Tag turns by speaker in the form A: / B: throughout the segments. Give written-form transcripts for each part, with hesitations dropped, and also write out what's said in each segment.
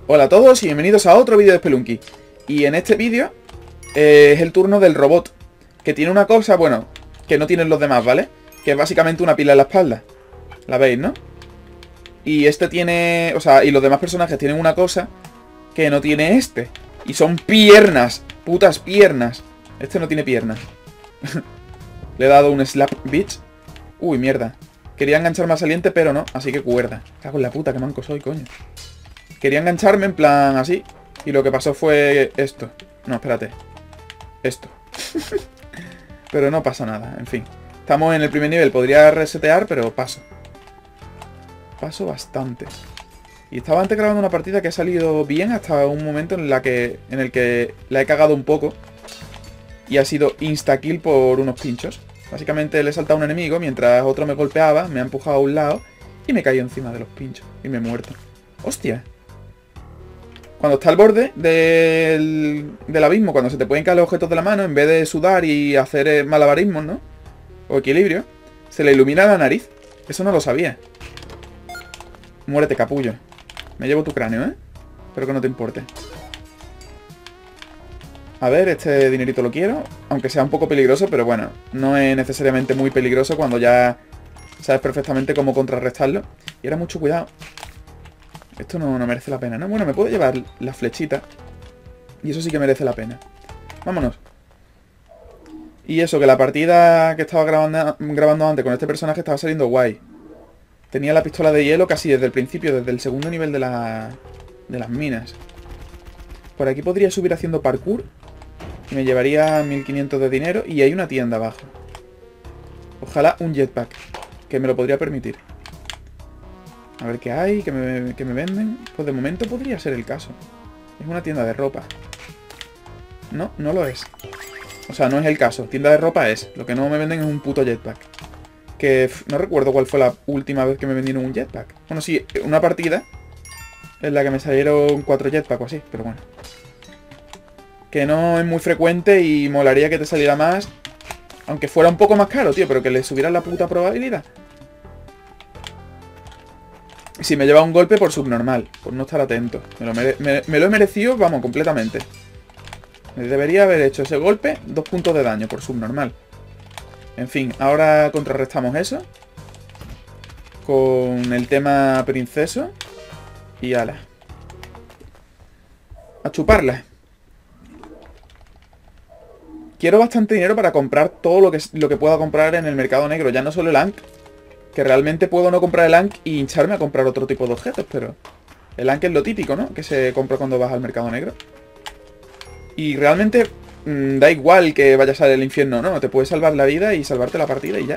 A: Hola a todos y bienvenidos a otro vídeo de Spelunky. Y en este vídeo es el turno del robot, que tiene una cosa, bueno, que no tienen los demás, ¿vale? Que es básicamente una pila en la espalda. La veis, ¿no? Y este tiene, o sea, y los demás personajes tienen una cosa que no tiene este. Y son piernas, putas piernas. Este no tiene piernas. Le he dado un slap, bitch. Uy, mierda. Quería enganchar más saliente, pero no, así que cuerda. Cago en la puta, qué manco soy, coño. Quería engancharme en plan así. Y lo que pasó fue esto. No, espérate. Esto. Pero no pasa nada, en fin. Estamos en el primer nivel. Podría resetear, pero paso. Paso bastante. Y estaba antes grabando una partida que ha salido bien hasta un momento en el que la he cagado un poco. Y ha sido insta-kill por unos pinchos. Básicamente le he saltado a un enemigo mientras otro me golpeaba, me ha empujado a un lado y me cayó encima de los pinchos. Y me he muerto. ¡Hostia! Cuando está al borde del abismo, cuando se te pueden caer los objetos de la mano, en vez de sudar y hacer malabarismos, ¿no? O equilibrio, se le ilumina la nariz. Eso no lo sabía. Muérete, capullo. Me llevo tu cráneo, ¿eh? Espero que no te importe. A ver, este dinerito lo quiero. Aunque sea un poco peligroso, pero bueno, no es necesariamente muy peligroso cuando ya sabes perfectamente cómo contrarrestarlo. Y ahora mucho cuidado. Esto no merece la pena, ¿no? Bueno, me puedo llevar la flechita. Y eso sí que merece la pena. Vámonos. Y eso, que la partida que estaba grabando antes con este personaje estaba saliendo guay. Tenía la pistola de hielo casi desde el principio, desde el segundo nivel de las minas. Por aquí podría subir haciendo parkour. Y me llevaría 1500 de dinero. Y hay una tienda abajo. Ojalá un jetpack, que me lo podría permitir. A ver qué hay, que me venden. Pues de momento podría ser el caso. Es una tienda de ropa. No, no lo es. O sea, no es el caso. Tienda de ropa es. Lo que no me venden es un puto jetpack. Que no recuerdo cuál fue la última vez que me vendieron un jetpack. Bueno, sí, una partida en la que me salieron 4 jetpacks o así, pero bueno. Que no es muy frecuente y molaría que te saliera más. Aunque fuera un poco más caro, tío, pero que le subieran la puta probabilidad. Si me lleva un golpe por subnormal, por no estar atento. Me lo he merecido, vamos, completamente. Me debería haber hecho ese golpe, 2 puntos de daño por subnormal. En fin, ahora contrarrestamos eso. Con el tema princeso. Y ala. A chuparla. Quiero bastante dinero para comprar todo lo que pueda comprar en el mercado negro. Ya no solo el Ankh. Que realmente puedo no comprar el Ankh y hincharme a comprar otro tipo de objetos, pero el Ankh es lo típico, ¿no? Que se compra cuando vas al mercado negro. Y realmente da igual que vayas al infierno, ¿no? Te puedes salvar la vida y salvarte la partida y ya.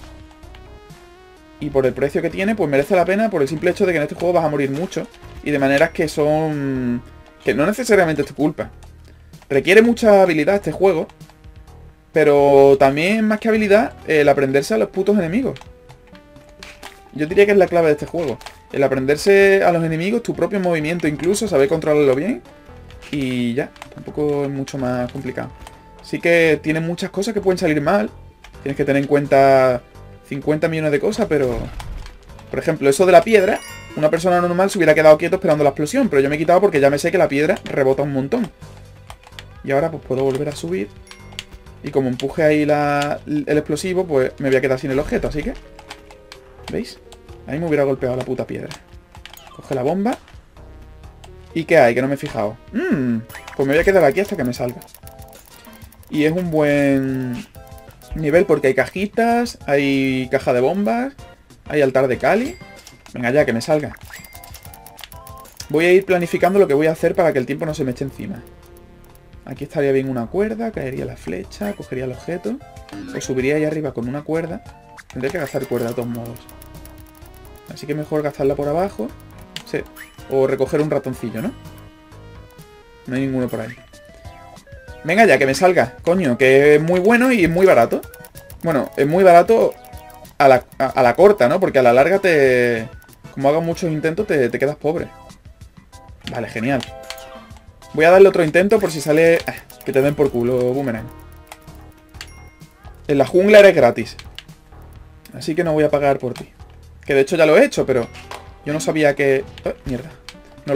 A: Y por el precio que tiene, pues merece la pena por el simple hecho de que en este juego vas a morir mucho. Y de maneras que son... que no necesariamente es tu culpa. Requiere mucha habilidad este juego. Pero también, más que habilidad, el aprenderse a los putos enemigos. Yo diría que es la clave de este juego. El aprenderse a los enemigos, tu propio movimiento incluso, saber controlarlo bien. Y ya, tampoco es mucho más complicado. Sí que tiene muchas cosas que pueden salir mal. Tienes que tener en cuenta 50 millones de cosas, pero... Por ejemplo, eso de la piedra. Una persona normal se hubiera quedado quieto esperando la explosión. Pero yo me he quitado porque ya me sé que la piedra rebota un montón. Y ahora pues puedo volver a subir. Y como empuje ahí el explosivo, pues me voy a quedar sin el objeto, así que... ¿Veis? Ahí me hubiera golpeado la puta piedra. Coge la bomba. ¿Y qué hay? Que no me he fijado. Pues me voy a quedar aquí hasta que me salga. Y es un buen nivel porque hay cajitas, hay caja de bombas, hay altar de Kali. Venga ya, que me salga. Voy a ir planificando lo que voy a hacer para que el tiempo no se me eche encima. Aquí estaría bien una cuerda, caería la flecha, cogería el objeto. O subiría ahí arriba con una cuerda. Tendré que gastar cuerda de todos modos. Así que mejor gastarla por abajo. Sí. O recoger un ratoncillo, ¿no? No hay ninguno por ahí. Venga ya, que me salga. Coño, que es muy bueno y es muy barato. Bueno, es muy barato a la corta, ¿no? Porque a la larga te... Como hagas muchos intentos te quedas pobre. Vale, genial. Voy a darle otro intento por si sale... que te den por culo, Boomerang. En la jungla eres gratis. Así que no voy a pagar por ti. Que de hecho ya lo he hecho, pero... Yo no sabía que... mierda. No lo vi.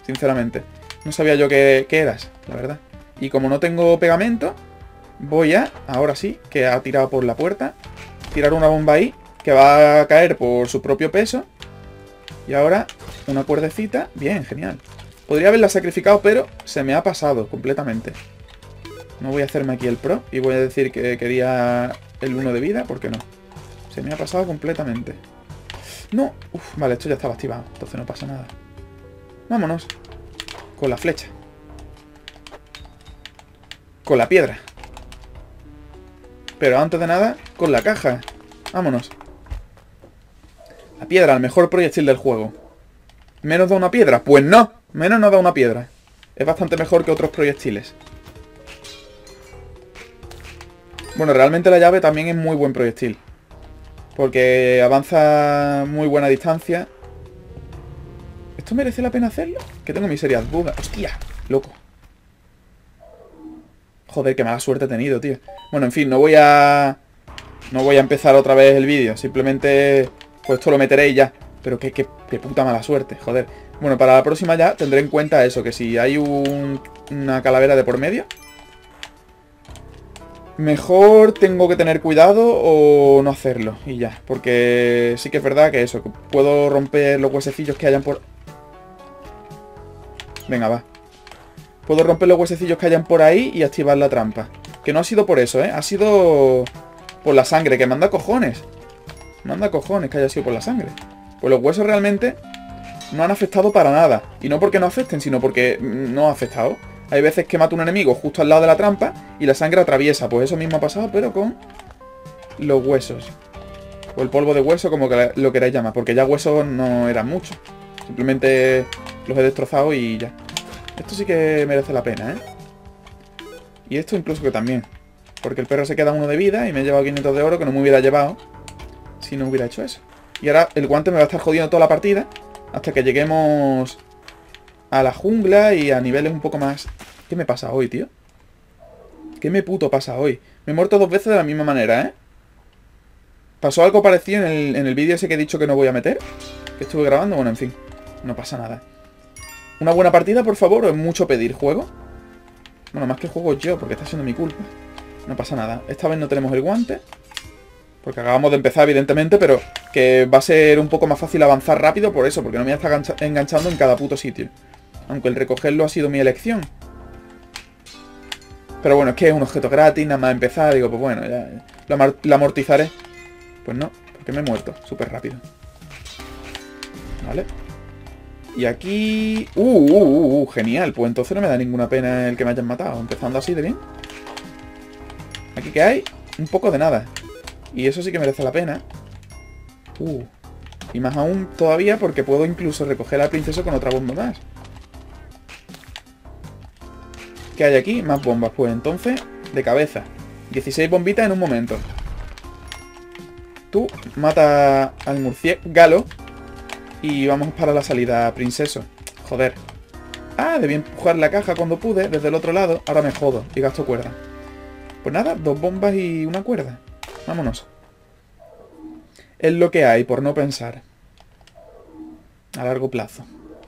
A: sinceramente. No sabía yo qué eras, la verdad. Y como no tengo pegamento, voy a, ahora sí, que ha tirado por la puerta, tirar una bomba ahí, que va a caer por su propio peso. Y ahora, una cuerdecita. Bien, genial. Podría haberla sacrificado, pero se me ha pasado completamente. No voy a hacerme aquí el pro y voy a decir que quería el 1 de vida, porque no. Se me ha pasado completamente. No. Uf, vale, esto ya estaba activado, entonces no pasa nada. Vámonos. Con la flecha. Con la piedra. Pero antes de nada, con la caja. Vámonos. La piedra, el mejor proyectil del juego. ¿Menos da una piedra? Pues no. Menos no da una piedra. Es bastante mejor que otros proyectiles. Bueno, realmente la llave también es muy buen proyectil. Porque avanza muy buena distancia. ¿Esto merece la pena hacerlo? Que tengo mis serias dudas. ¡Hostia! Loco. Joder, qué mala suerte he tenido, tío. Bueno, en fin, no voy a empezar otra vez el vídeo. Simplemente, pues esto lo meteré y ya. Pero qué puta mala suerte, joder. Bueno, para la próxima ya tendré en cuenta eso. Que si hay una calavera de por medio, mejor tengo que tener cuidado o no hacerlo. Y ya, porque sí que es verdad que eso, que puedo romper los huesecillos que hayan por... Venga, va. Puedo romper los huesecillos que hayan por ahí y activar la trampa. Que no ha sido por eso, ¿eh? Ha sido por la sangre, que manda cojones. Manda cojones que haya sido por la sangre. Pues los huesos realmente no han afectado para nada. Y no porque no afecten, sino porque no ha afectado. Hay veces que mato a un enemigo justo al lado de la trampa y la sangre atraviesa. Pues eso mismo ha pasado, pero con los huesos. O el polvo de hueso, como que lo queráis llamar. Porque ya huesos no eran muchos. Simplemente los he destrozado y ya. Esto sí que merece la pena, ¿eh? Y esto incluso que también. Porque el perro se queda 1 de vida y me he llevado 500 de oro que no me hubiera llevado si no hubiera hecho eso. Y ahora el guante me va a estar jodiendo toda la partida hasta que lleguemos a la jungla y a niveles un poco más... ¿Qué me pasa hoy, tío? ¿Qué me puto pasa hoy? Me he muerto 2 veces de la misma manera, ¿eh? Pasó algo parecido en el vídeo ese que he dicho que no voy a meter, que estuve grabando. Bueno, en fin, no pasa nada. ¿Una buena partida, por favor? ¿O es mucho pedir juego? Bueno, más que juego yo, porque está siendo mi culpa. No pasa nada. Esta vez no tenemos el guante, porque acabamos de empezar, evidentemente, pero que va a ser un poco más fácil avanzar rápido por eso, porque no me voy a estar enganchando en cada puto sitio. Aunque el recogerlo ha sido mi elección. Pero bueno, es que es un objeto gratis, nada más empezar. Digo, pues bueno, ya lo amortizaré. Pues no, porque me he muerto súper rápido. Vale. Y aquí... genial. Pues entonces no me da ninguna pena el que me hayan matado. Empezando así de bien. Aquí que hay un poco de nada. Y eso sí que merece la pena. Y más aún todavía porque puedo incluso recoger al princeso con otra bomba más. ¿Qué hay aquí? Más bombas. Pues entonces, de cabeza. 16 bombitas en un momento. Tú mata al murciélago. Y vamos para la salida, princeso. Joder. Ah, debí empujar la caja cuando pude, desde el otro lado. Ahora me jodo y gasto cuerda. Pues nada, 2 bombas y una cuerda. Vámonos. Es lo que hay, por no pensar. A largo plazo.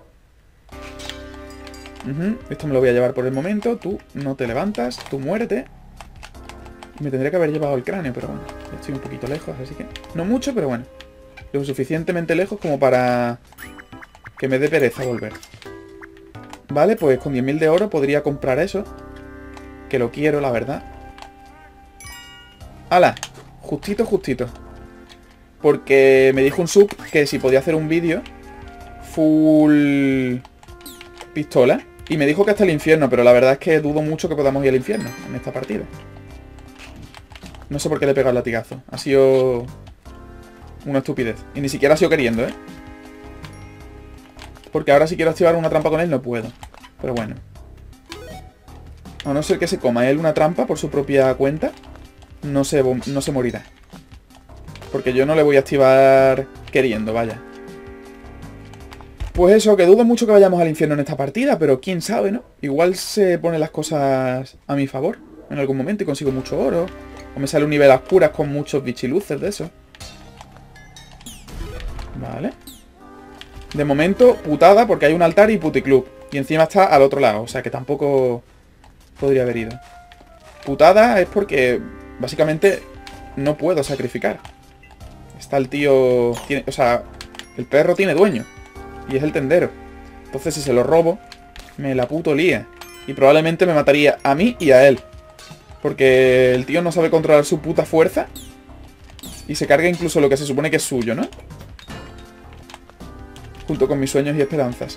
A: Esto me lo voy a llevar por el momento. Tú no te levantas, tú muérete. Me tendría que haber llevado el cráneo, pero bueno. Estoy un poquito lejos, así que... No mucho, pero bueno. Lo suficientemente lejos como para que me dé pereza volver. Vale, pues con 10.000 de oro podría comprar eso. Que lo quiero, la verdad. ¡Hala! Justito, justito. Porque me dijo un sub que si podía hacer un vídeo full pistola. Y me dijo que hasta el infierno, pero la verdad es que dudo mucho que podamos ir al infierno en esta partida. No sé por qué le he pegado el latigazo. Ha sido... una estupidez. Y ni siquiera ha sido queriendo, ¿eh? Porque ahora si quiero activar una trampa con él no puedo. Pero bueno. A no ser que se coma él una trampa por su propia cuenta, no se morirá. Porque yo no le voy a activar queriendo, vaya. Pues eso, que dudo mucho que vayamos al infierno en esta partida, pero quién sabe, ¿no? Igual se ponen las cosas a mi favor en algún momento y consigo mucho oro. O me sale un nivel a oscuras con muchos bichiluces de eso. Vale. De momento, putada, porque hay un altar y puticlub. Y encima está al otro lado, o sea que tampoco podría haber ido. Putada es porque básicamente no puedo sacrificar. Está el tío... o sea, el perro tiene dueño. Y es el tendero. Entonces si se lo robo, me la puto lía. Y probablemente me mataría a mí y a él. Porque el tío no sabe controlar su puta fuerza. Y se carga incluso lo que se supone que es suyo, ¿no? Junto con mis sueños y esperanzas.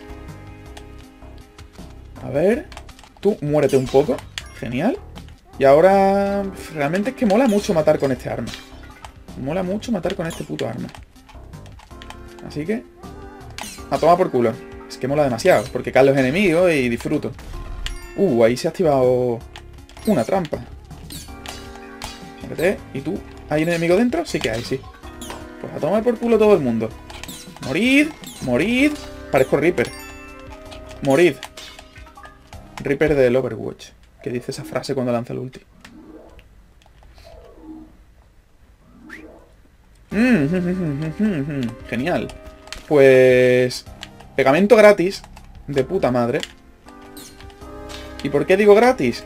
A: A ver... Tú, muérete un poco. Genial. Y ahora... Realmente es que mola mucho matar con este arma. Mola mucho matar con este puto arma. Así que... A tomar por culo. Es que mola demasiado. Porque caen los enemigos y disfruto. Ahí se ha activado... Una trampa. Muérete. ¿Y tú? ¿Hay un enemigo dentro? Sí que hay, sí. Pues a tomar por culo todo el mundo. Morid. Morid. Parezco Reaper. Morid. Reaper del Overwatch. Que dice esa frase cuando lanza el ulti. Genial. Pues... Pegamento gratis. De puta madre. ¿Y por qué digo gratis?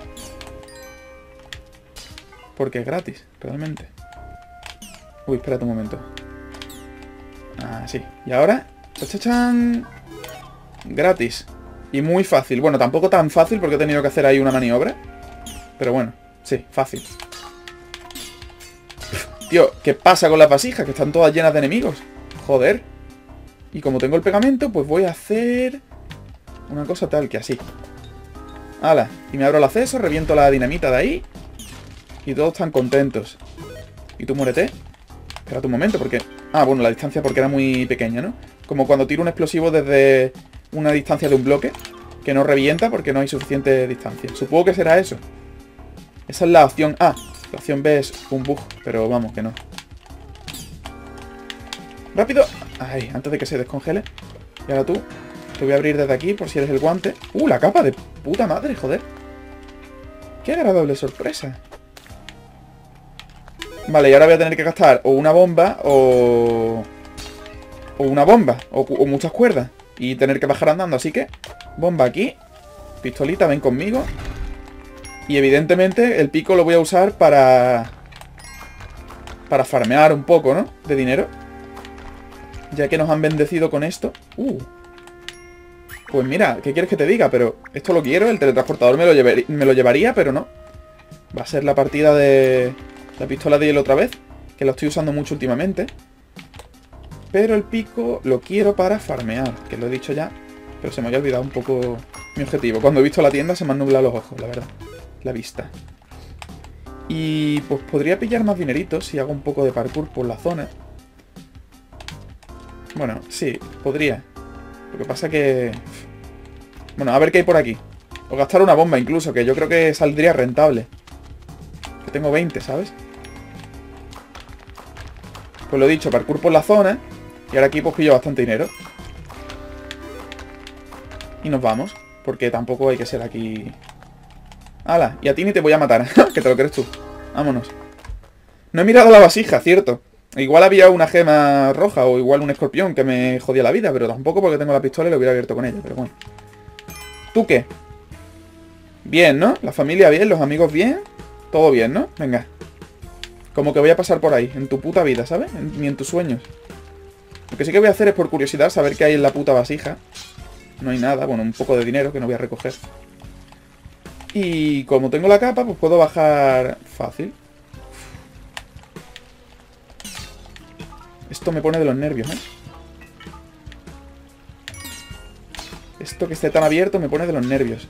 A: Porque es gratis, realmente. Uy, espérate un momento. Ah, sí. Y ahora... ¡Chachachán! Gratis. Y muy fácil. Bueno, tampoco tan fácil porque he tenido que hacer ahí una maniobra. Pero bueno, sí, fácil. Tío, ¿qué pasa con las vasijas? Que están todas llenas de enemigos. Joder. Y como tengo el pegamento, pues voy a hacer... Una cosa tal que así. ¡Hala! Y me abro el acceso, reviento la dinamita de ahí. Y todos están contentos. ¿Y tú muérete? Espérate un momento, porque... Ah, bueno, la distancia porque era muy pequeña, ¿no? Como cuando tiro un explosivo desde una distancia de un bloque, que no revienta porque no hay suficiente distancia. Supongo que será eso. Esa es la opción A. La opción B es un bug, pero vamos, que no. ¡Rápido! Ay, antes de que se descongele. Y ahora tú. Te voy a abrir desde aquí por si eres el guante. La capa de puta madre, joder. Qué agradable sorpresa. Vale, y ahora voy a tener que gastar o una bomba o una bomba, o muchas cuerdas. Y tener que bajar andando, así que... Bomba aquí. Pistolita, ven conmigo. Y evidentemente el pico lo voy a usar para farmear un poco, ¿no? De dinero. Ya que nos han bendecido con esto. Pues mira, ¿qué quieres que te diga? Pero esto lo quiero, el teletransportador me lo llevaría, pero no. Va a ser la partida de la pistola de hielo otra vez, que la estoy usando mucho últimamente. Pero el pico lo quiero para farmear, que lo he dicho ya, pero se me había olvidado un poco mi objetivo. Cuando he visto la tienda se me han nublado los ojos, la verdad. La vista. Y pues podría pillar más dineritos si hago un poco de parkour por la zona. Bueno, sí, podría. Lo que pasa que... Bueno, a ver qué hay por aquí. O gastar una bomba incluso, que yo creo que saldría rentable. Que tengo 20, ¿sabes? Pues lo dicho, parkour por la zona. Y ahora aquí pues pillo bastante dinero. Y nos vamos. Porque tampoco hay que ser aquí... ¡Hala! Y a ti ni te voy a matar. Que te lo crees tú. Vámonos. No he mirado la vasija, cierto. Igual había una gema roja o igual un escorpión que me jodía la vida, pero tampoco porque tengo la pistola y lo hubiera abierto con ella, pero bueno. ¿Tú qué? Bien, ¿no? La familia bien, los amigos bien. Todo bien, ¿no? Venga. Como que voy a pasar por ahí, en tu puta vida, ¿sabes? Ni en tus sueños. Lo que sí que voy a hacer es por curiosidad saber qué hay en la puta vasija. No hay nada, bueno, un poco de dinero que no voy a recoger. Y como tengo la capa, pues puedo bajar fácil. Esto me pone de los nervios, ¿eh? Esto que esté tan abierto me pone de los nervios.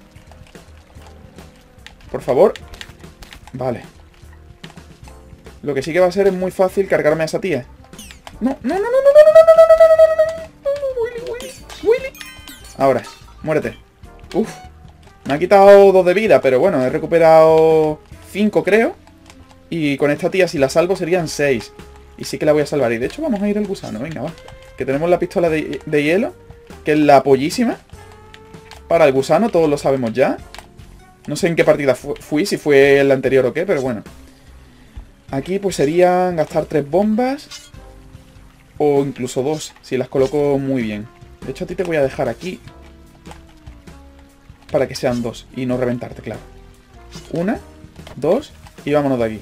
A: Por favor. Vale. Lo que sí que va a ser es muy fácil cargarme a esa tía. No, no, no, no, no, no, no, no, no, no, no, Willy. Ahora, muérete. Uf. Me ha quitado 2 de vida, pero bueno, he recuperado 5, creo. Y con esta tía, si la salvo, serían 6. Y sí que la voy a salvar. Y de hecho vamos a ir al gusano, venga, va. Que tenemos la pistola de hielo, que es la pollísima. Para el gusano, todos lo sabemos ya. No sé en qué partida fui, si fue en la anterior o qué, pero bueno. Aquí pues serían gastar 3 bombas. O incluso 2, si las coloco muy bien. De hecho a ti te voy a dejar aquí. para que sean 2 y no reventarte, claro. 1, 2 y vámonos de aquí.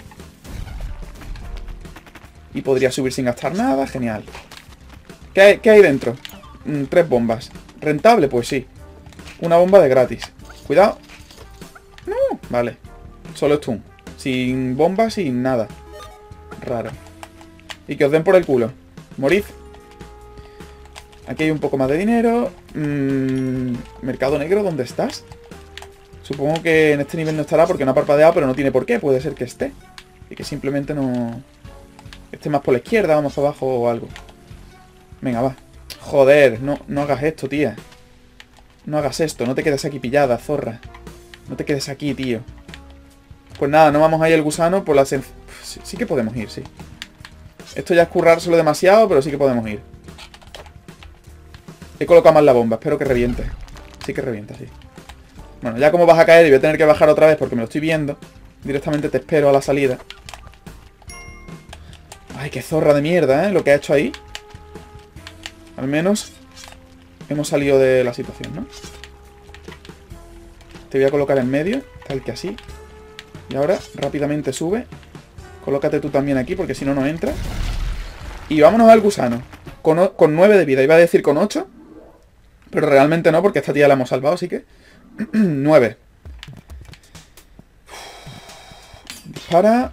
A: Y podría subir sin gastar nada, genial. ¿Qué hay dentro? 3 bombas. ¿Rentable? Pues sí. Una bomba de gratis. Cuidado. No, vale. Solo stun. Sin bomba, sin nada. Raro. Y que os den por el culo. Morid. Aquí hay un poco más de dinero. Mercado negro, ¿dónde estás? Supongo que en este nivel no estará porque no ha parpadeado, pero no tiene por qué. Puede ser que esté. Y que simplemente no... esté más por la izquierda o más abajo o algo. Venga, va. Joder, no hagas esto, tía. No hagas esto, no te quedes aquí pillada, zorra. No te quedes aquí, tío. Pues nada, no vamos a ir al gusano por la sí que podemos ir, sí. Esto ya es currárselo demasiado, pero sí que podemos ir. He colocado mal la bomba, espero que reviente. Sí que revienta, sí. Bueno, ya como vas a caer y voy a tener que bajar otra vez porque me lo estoy viendo, directamente te espero a la salida. Ay, qué zorra de mierda, ¿eh? Lo que ha hecho ahí. Al menos hemos salido de la situación, ¿no? Te voy a colocar en medio, tal que así. Y ahora rápidamente sube. Colócate tú también aquí porque si no, no entra. Y vámonos al gusano. Con 9 de vida. Iba a decir con 8. Pero realmente no, porque esta tía la hemos salvado, así que... 9. Dispara.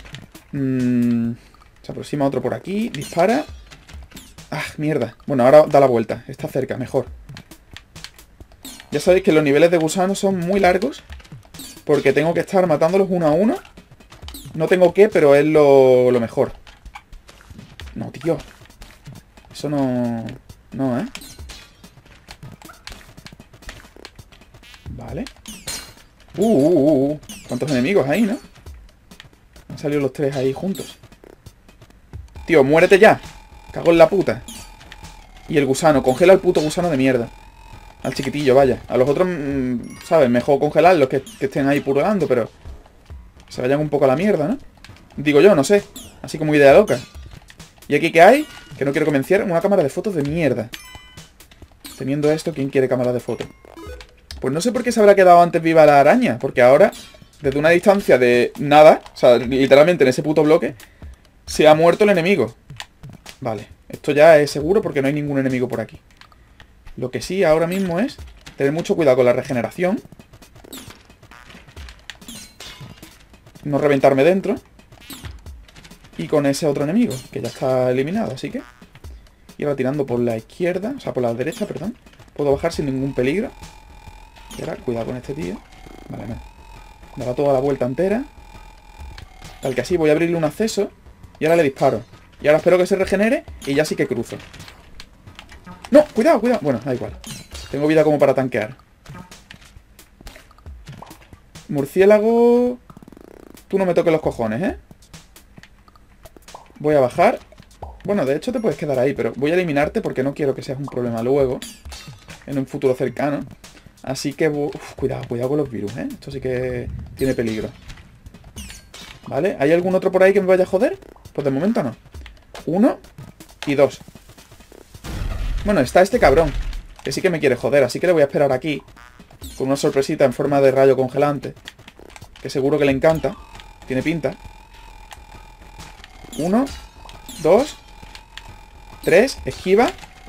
A: Se aproxima otro por aquí. Dispara. Ah, mierda. Bueno, ahora da la vuelta. Está cerca, mejor. Ya sabéis que los niveles de gusano son muy largos. Porque tengo que estar matándolos uno a uno. No tengo que, pero es lo mejor. No, tío. Eso no... no, ¿eh? Vale. ¿Cuántos enemigos hay, no? Han salido los 3 ahí juntos. Tío, muérete ya. Cago en la puta. Y el gusano. Congela al puto gusano de mierda. Al chiquitillo, vaya. A los otros, ¿sabes? Mejor congelarlos que estén ahí purgando, pero... se vayan un poco a la mierda, ¿no? Digo yo, no sé. Así como idea loca. ¿Y aquí qué hay? Que no quiero convencer. Una cámara de fotos de mierda. Teniendo esto, ¿quién quiere cámara de fotos? Pues no sé por qué se habrá quedado antes viva la araña. Porque ahora, desde una distancia de nada, o sea, literalmente en ese puto bloque, se ha muerto el enemigo. Vale. Esto ya es seguro porque no hay ningún enemigo por aquí. Lo que sí ahora mismo es tener mucho cuidado con la regeneración. No reventarme dentro. Y con ese otro enemigo, que ya está eliminado, así que... y ahora tirando por la izquierda, o sea, por la derecha, perdón. Puedo bajar sin ningún peligro. Y ahora, cuidado con este tío. Vale, no. Dará toda la vuelta entera. Tal que así, voy a abrirle un acceso. Y ahora le disparo. Y ahora espero que se regenere y ya sí que cruzo. ¡No! ¡Cuidado, cuidado! Bueno, da igual. Tengo vida como para tanquear. Murciélago... tú no me toques los cojones, ¿eh? Voy a bajar. Bueno, de hecho te puedes quedar ahí, pero voy a eliminarte porque no quiero que seas un problema luego. En un futuro cercano. Así que... uf, cuidado, cuidado con los virus, ¿eh? Esto sí que tiene peligro. ¿Vale? ¿Hay algún otro por ahí que me vaya a joder? Pues de momento no. 1 y 2. Bueno, está este cabrón, que sí que me quiere joder, así que le voy a esperar aquí. Con una sorpresita en forma de rayo congelante. Que seguro que le encanta. Tiene pinta. 1, 2, 3, esquiva.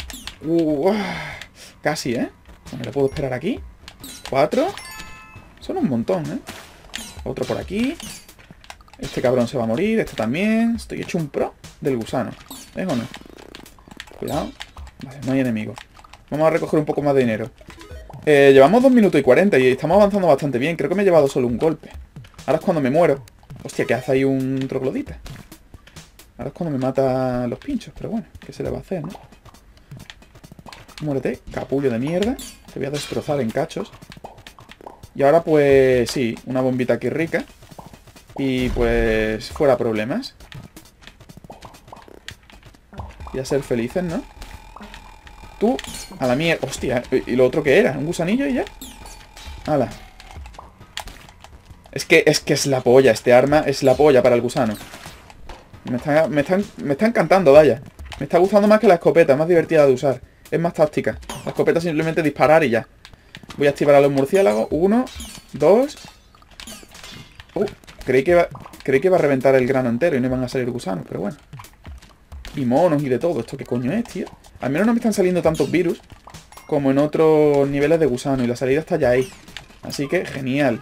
A: Casi, ¿eh? Bueno, le puedo esperar aquí. 4. Son un montón, ¿eh? Otro por aquí. Este cabrón se va a morir, este también. Estoy hecho un pro del gusano. ¿Ves o no? Cuidado. Vale, no hay enemigo. Vamos a recoger un poco más de dinero. Llevamos 2 minutos y 40 y estamos avanzando bastante bien. Creo que me he llevado solo un golpe. Ahora es cuando me muero. Hostia, ¿qué hace ahí un troglodita? Ahora es cuando me mata los pinchos. Pero bueno, ¿qué se le va a hacer, no? Muérete, capullo de mierda. Te voy a destrozar en cachos. Y ahora pues sí, una bombita aquí rica. Y pues fuera problemas. Y a ser felices, ¿no? Tú, a la mierda. Hostia, ¿y lo otro qué era? ¿Un gusanillo y ya? ¡Hala! Es que es la polla, este arma es la polla para el gusano. Me está encantando, vaya. Me está gustando más que la escopeta, es más divertida de usar. Es más táctica. La escopeta simplemente disparar y ya. Voy a activar a los murciélagos. 1, 2. Creí que iba a reventar el grano entero y no iban a salir gusanos, pero bueno. Y monos y de todo. ¿Esto qué coño es, tío? Al menos no me están saliendo tantos virus como en otros niveles de gusano. Y la salida está ya ahí. Así que, genial.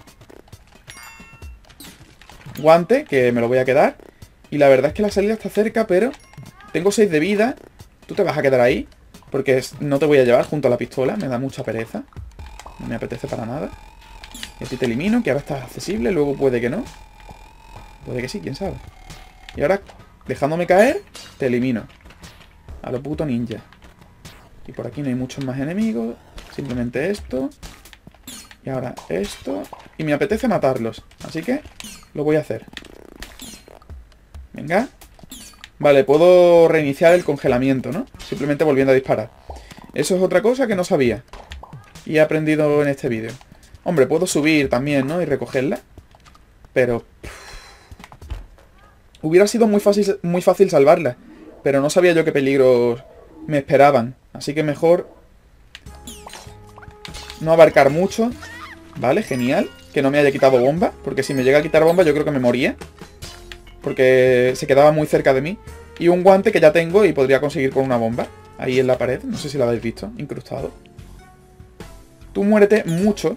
A: Guante, que me lo voy a quedar. Y la verdad es que la salida está cerca, pero tengo 6 de vida. Tú te vas a quedar ahí, porque no te voy a llevar junto a la pistola. Me da mucha pereza. No me apetece para nada. Y así te elimino, que ahora estás accesible. Luego puede que no. Puede que sí, quién sabe. Y ahora, dejándome caer, te elimino. A lo puto ninja. Y por aquí no hay muchos más enemigos. Simplemente esto. Y ahora esto. Y me apetece matarlos. Así que lo voy a hacer. Venga. Vale, puedo reiniciar el congelamiento, ¿no? Simplemente volviendo a disparar. Eso es otra cosa que no sabía. Y he aprendido en este vídeo. Hombre, puedo subir también, ¿no? Y recogerla. Pero... hubiera sido muy fácil salvarla. Pero no sabía yo qué peligros me esperaban. Así que mejor... no abarcar mucho. Vale, genial. Que no me haya quitado bomba. Porque si me llega a quitar bomba yo creo que me moría. Porque se quedaba muy cerca de mí. Y un guante que ya tengo y podría conseguir con una bomba. Ahí en la pared. No sé si lo habéis visto. Incrustado. Tú muérete mucho.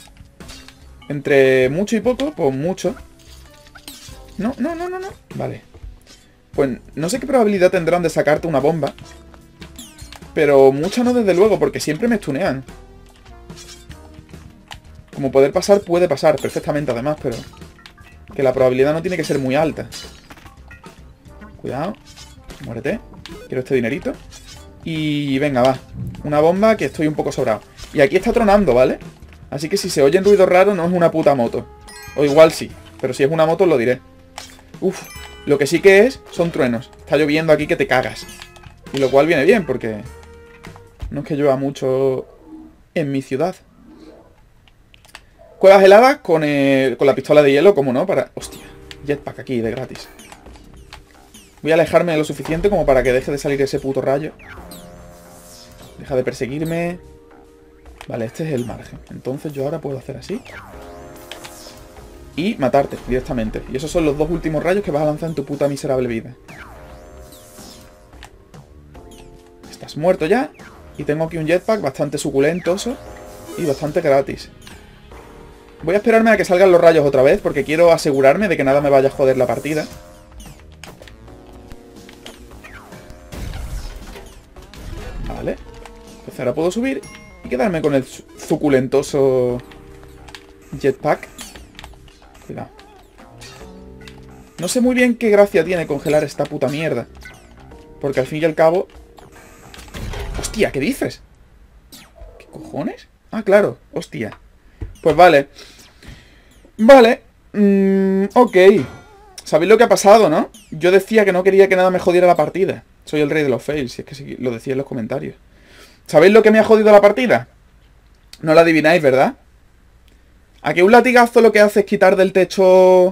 A: Entre mucho y poco, pues mucho. No. Vale. Pues no sé qué probabilidad tendrán de sacarte una bomba. Pero mucha no desde luego, porque siempre me stunean. Como poder pasar, puede pasar perfectamente además, pero... que la probabilidad no tiene que ser muy alta. Cuidado. Muérete. Quiero este dinerito. Y venga, va. Una bomba que estoy un poco sobrado. Y aquí está tronando, ¿vale? Así que si se oyen ruidos raros no es una puta moto. O igual sí. Pero si es una moto os lo diré. Uf. Lo que sí que es son truenos. Está lloviendo aquí que te cagas. Y lo cual viene bien porque... no es que llueva mucho en mi ciudad. Cuevas heladas con la pistola de hielo, como no, para... hostia, jetpack aquí de gratis. Voy a alejarme lo suficiente como para que deje de salir ese puto rayo. Deja de perseguirme. Vale, este es el margen. Entonces yo ahora puedo hacer así. Y matarte directamente. Y esos son los 2 últimos rayos que vas a lanzar en tu puta miserable vida. Estás muerto ya. Y tengo aquí un jetpack bastante suculentoso y bastante gratis. Voy a esperarme a que salgan los rayos otra vez, porque quiero asegurarme de que nada me vaya a joder la partida. Vale. Entonces ahora puedo subir y quedarme con el suculentoso jetpack. Cuidado. No sé muy bien qué gracia tiene congelar esta puta mierda. Porque al fin y al cabo... ¡hostia! ¿Qué dices? ¿Qué cojones? Ah, claro. Hostia. Pues vale. Vale. Ok. ¿Sabéis lo que ha pasado, no? Yo decía que no quería que nada me jodiera la partida. Soy el rey de los fails, si es que sí, lo decía en los comentarios. ¿Sabéis lo que me ha jodido la partida? No la adivináis, ¿verdad? ¿A que un latigazo lo que hace es quitar del techo...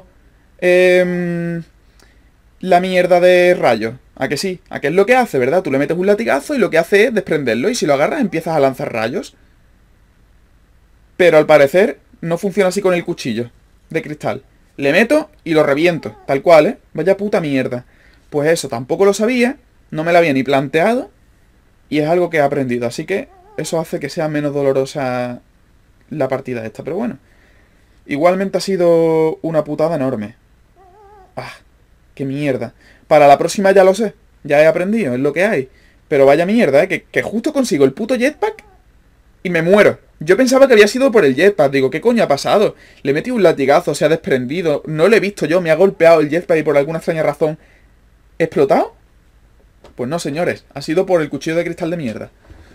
A: la mierda de rayos? ¿A que sí? ¿A qué es lo que hace, verdad? Tú le metes un latigazo y lo que hace es desprenderlo. Y si lo agarras empiezas a lanzar rayos. Pero al parecer no funciona así con el cuchillo de cristal. Le meto y lo reviento, tal cual, ¿eh? Vaya puta mierda. Pues eso, tampoco lo sabía, no me lo había ni planteado y es algo que he aprendido. Así que eso hace que sea menos dolorosa la partida esta. Pero bueno, igualmente ha sido una putada enorme. Ah, qué mierda. Para la próxima ya lo sé, ya he aprendido, es lo que hay. Pero vaya mierda, ¿eh? Que justo consigo el puto jetpack y me muero. Yo pensaba que había sido por el jetpack. Digo, ¿qué coño ha pasado? Le metí un latigazo, se ha desprendido. No lo he visto yo, me ha golpeado el jetpack y por alguna extraña razón... ¿he explotado? Pues no, señores. Ha sido por el cuchillo de cristal de mierda.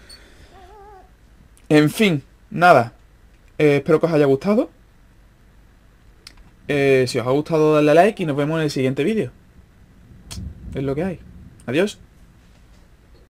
A: En fin, nada. Espero que os haya gustado. Si os ha gustado, dadle a like y nos vemos en el siguiente vídeo. Es lo que hay. Adiós.